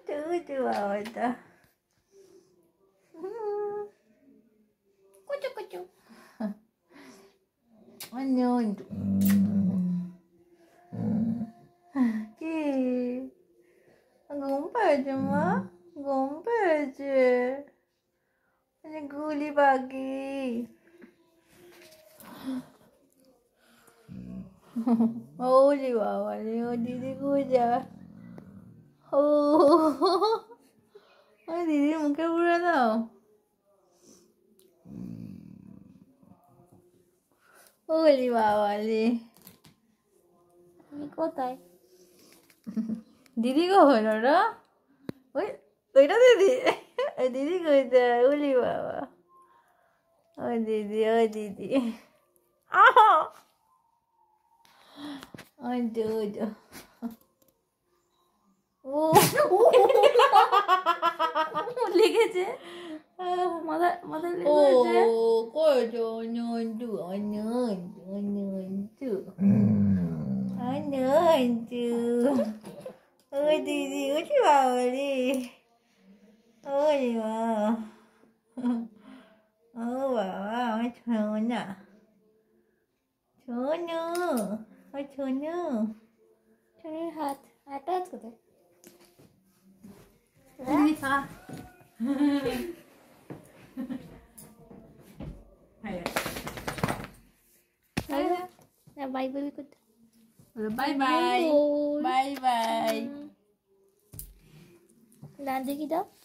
Dodo বাবাটা কুচু কুচু কি ঘুম পেয়েছে মা ঘুম পেয়েছে গুলি পাখি ওলি বাবা রে ও দিদি গুজা ও ওই দিদির মুখে পুরো দাও ওলি বাবা রে আমি কোথায় দিদি গো হলো রা ওই ওইটা দিদি ওই দিদি কোথায় ওলি বাবা ওই দিদি আহ ওই দুধ ও লেগেছে মাথা লেগেছে ও কইছো নন্দু নন্দু ওই দিদি উঠি বাবা রে ওই বাবা ও বাবা আমার ছোনা ছোনু ওই ছোনু ছোনুর হাতটা আজ কোথায় খা বাই বাই করতে বাই বাই বাই বাই দাঁত দেখি দাও